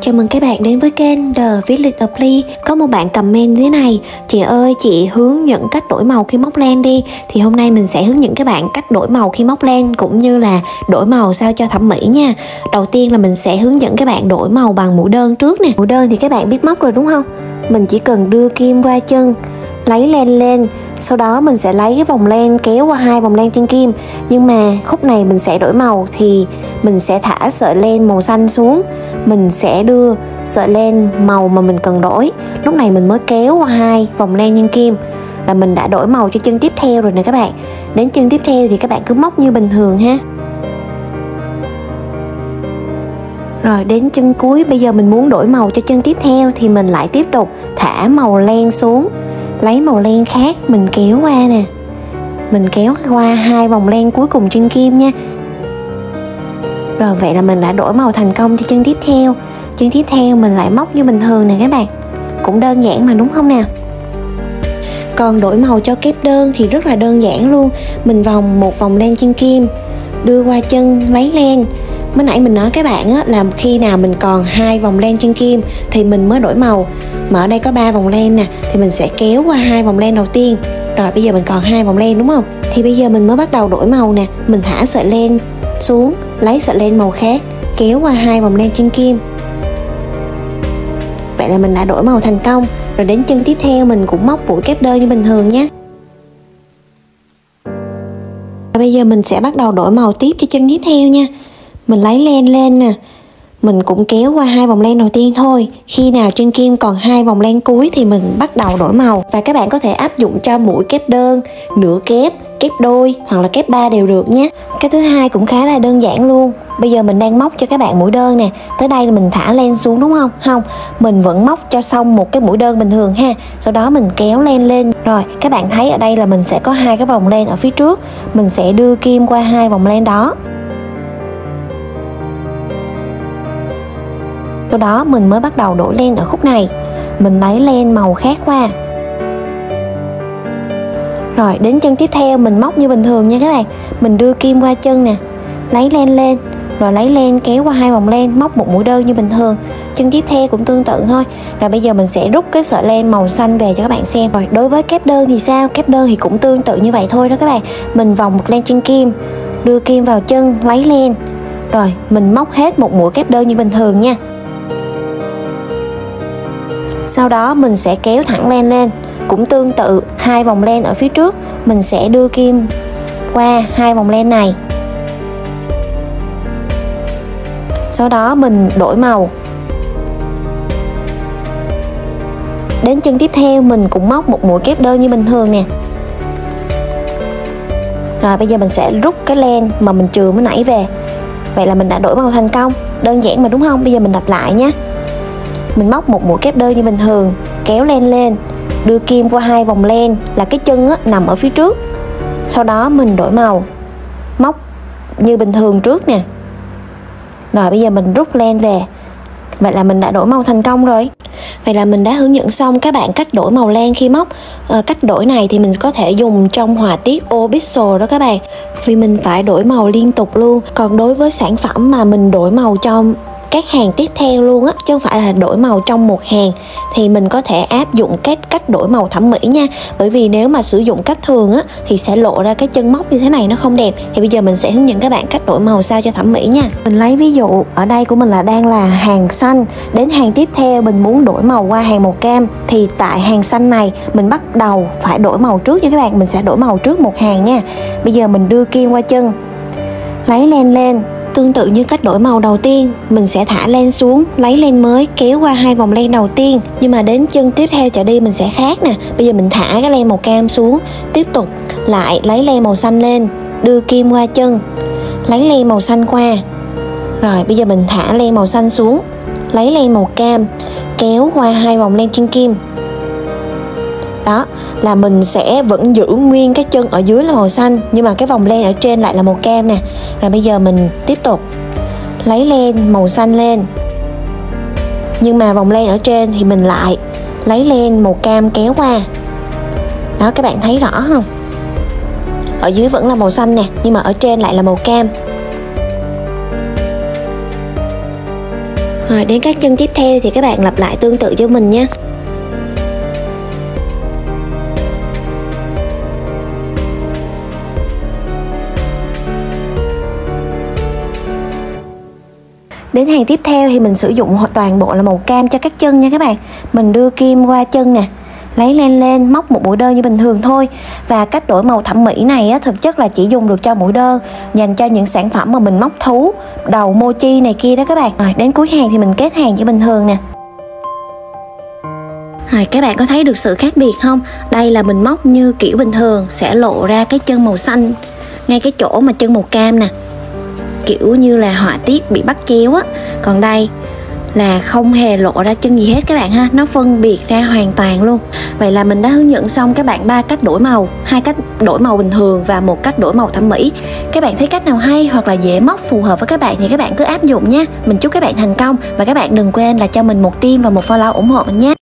Chào mừng các bạn đến với kênh The Village of Lee. Có một bạn comment thế này: chị ơi, chị hướng dẫn cách đổi màu khi móc len đi. Thì hôm nay mình sẽ hướng dẫn các bạn cách đổi màu khi móc len, cũng như là đổi màu sao cho thẩm mỹ nha. Đầu tiên là mình sẽ hướng dẫn các bạn đổi màu bằng mũi đơn trước nè. Mũi đơn thì các bạn biết móc rồi đúng không? Mình chỉ cần đưa kim qua chân, lấy len lên, sau đó mình sẽ lấy cái vòng len kéo qua hai vòng len trên kim. Nhưng mà khúc này mình sẽ đổi màu thì mình sẽ thả sợi len màu xanh xuống, mình sẽ đưa sợi len màu mà mình cần đổi. Lúc này mình mới kéo qua hai vòng len trên kim là mình đã đổi màu cho chân tiếp theo rồi nè các bạn. Đến chân tiếp theo thì các bạn cứ móc như bình thường ha. Rồi đến chân cuối, bây giờ mình muốn đổi màu cho chân tiếp theo thì mình lại tiếp tục thả màu len xuống, lấy màu len khác mình kéo qua nè, mình kéo qua hai vòng len cuối cùng trên kim nha. Rồi vậy là mình đã đổi màu thành công cho chân tiếp theo. Chân tiếp theo mình lại móc như bình thường nè các bạn, cũng đơn giản mà đúng không nào? Còn đổi màu cho kép đơn thì rất là đơn giản luôn. Mình vòng một vòng len trên kim, đưa qua chân lấy len. Mới nãy mình nói các bạn á, là khi nào mình còn hai vòng len trên kim thì mình mới đổi màu. Mà ở đây có 3 vòng len nè, thì mình sẽ kéo qua hai vòng len đầu tiên. Rồi bây giờ mình còn hai vòng len đúng không? Thì bây giờ mình mới bắt đầu đổi màu nè. Mình thả sợi len xuống, lấy sợi len màu khác, kéo qua hai vòng len trên kim. Vậy là mình đã đổi màu thành công. Rồi đến chân tiếp theo mình cũng móc mũi kép đơn như bình thường nhé. Bây giờ mình sẽ bắt đầu đổi màu tiếp cho chân tiếp theo nha. Mình lấy len lên nè, mình cũng kéo qua hai vòng len đầu tiên thôi. Khi nào trên kim còn hai vòng len cuối thì mình bắt đầu đổi màu. Và các bạn có thể áp dụng cho mũi kép đơn, nửa kép, kép đôi hoặc là kép 3 đều được nhé. Cái thứ hai cũng khá là đơn giản luôn. Bây giờ mình đang móc cho các bạn mũi đơn nè. Tới đây là mình thả len xuống đúng không? Không, mình vẫn móc cho xong một cái mũi đơn bình thường ha. Sau đó mình kéo len lên. Rồi các bạn thấy ở đây là mình sẽ có hai cái vòng len ở phía trước. Mình sẽ đưa kim qua hai vòng len đó. Sau đó mình mới bắt đầu đổi len ở khúc này. Mình lấy len màu khác qua. Rồi đến chân tiếp theo mình móc như bình thường nha các bạn. Mình đưa kim qua chân nè, lấy len lên, rồi lấy len kéo qua hai vòng len, móc một mũi đơn như bình thường. Chân tiếp theo cũng tương tự thôi. Rồi bây giờ mình sẽ rút cái sợi len màu xanh về cho các bạn xem. Rồi đối với kép đơn thì sao? Kép đơn thì cũng tương tự như vậy thôi đó các bạn. Mình vòng một len trên kim, đưa kim vào chân, lấy len. Rồi mình móc hết một mũi kép đơn như bình thường nha. Sau đó mình sẽ kéo thẳng len lên, cũng tương tự hai vòng len ở phía trước, mình sẽ đưa kim qua hai vòng len này. Sau đó mình đổi màu. Đến chân tiếp theo mình cũng móc một mũi kép đơn như bình thường nè. Rồi bây giờ mình sẽ rút cái len mà mình chừa mới nãy về. Vậy là mình đã đổi màu thành công. Đơn giản mà đúng không? Bây giờ mình lặp lại nhé. Mình móc một mũi kép đơn như bình thường, kéo len lên, đưa kim qua hai vòng len là cái chân á, nằm ở phía trước. Sau đó mình đổi màu, móc như bình thường trước nè. Rồi bây giờ mình rút len về. Vậy là mình đã đổi màu thành công rồi. Vậy là mình đã hướng dẫn xong các bạn cách đổi màu len khi móc. Cách đổi này thì mình có thể dùng trong họa tiết ô pixel đó các bạn, vì mình phải đổi màu liên tục luôn. Còn đối với sản phẩm mà mình đổi màu trong các hàng tiếp theo luôn á, chứ không phải là đổi màu trong một hàng, thì mình có thể áp dụng cách đổi màu thẩm mỹ nha. Bởi vì nếu mà sử dụng cách thường á thì sẽ lộ ra cái chân móc như thế này, nó không đẹp. Thì bây giờ mình sẽ hướng dẫn các bạn cách đổi màu sao cho thẩm mỹ nha. Mình lấy ví dụ ở đây của mình là đang là hàng xanh, đến hàng tiếp theo mình muốn đổi màu qua hàng màu cam, thì tại hàng xanh này mình bắt đầu phải đổi màu trước nha các bạn. Mình sẽ đổi màu trước một hàng nha. Bây giờ mình đưa kim qua chân, lấy len lên. Tương tự như cách đổi màu đầu tiên, mình sẽ thả len xuống, lấy len mới, kéo qua hai vòng len đầu tiên. Nhưng mà đến chân tiếp theo trở đi mình sẽ khác nè. Bây giờ mình thả cái len màu cam xuống, tiếp tục lại lấy len màu xanh lên, đưa kim qua chân, lấy len màu xanh qua. Rồi bây giờ mình thả len màu xanh xuống, lấy len màu cam, kéo qua hai vòng len trên kim. Đó là mình sẽ vẫn giữ nguyên cái chân ở dưới là màu xanh, nhưng mà cái vòng len ở trên lại là màu cam nè. Rồi bây giờ mình tiếp tục lấy len màu xanh lên, nhưng mà vòng len ở trên thì mình lại lấy len màu cam kéo qua. Đó, các bạn thấy rõ không? Ở dưới vẫn là màu xanh nè, nhưng mà ở trên lại là màu cam. Rồi đến các chân tiếp theo thì các bạn lặp lại tương tự cho mình nha. Đến hàng tiếp theo thì mình sử dụng toàn bộ là màu cam cho các chân nha các bạn. Mình đưa kim qua chân nè, lấy len lên, móc một mũi đơn như bình thường thôi. Và cách đổi màu thẩm mỹ này á, thực chất là chỉ dùng được cho mũi đơn, dành cho những sản phẩm mà mình móc thú, đầu mochi này kia đó các bạn. Rồi đến cuối hàng thì mình kết hàng như bình thường nè. Rồi các bạn có thấy được sự khác biệt không? Đây là mình móc như kiểu bình thường, sẽ lộ ra cái chân màu xanh ngay cái chỗ mà chân màu cam nè, kiểu như là họa tiết bị bắt chéo á. Còn đây là không hề lộ ra chân gì hết các bạn ha, nó phân biệt ra hoàn toàn luôn. Vậy là mình đã hướng dẫn xong các bạn 3 cách đổi màu, 2 cách đổi màu bình thường và 1 cách đổi màu thẩm mỹ. Các bạn thấy cách nào hay hoặc là dễ móc phù hợp với các bạn thì các bạn cứ áp dụng nha. Mình chúc các bạn thành công và các bạn đừng quên là cho mình một tim và một follow ủng hộ mình nhé.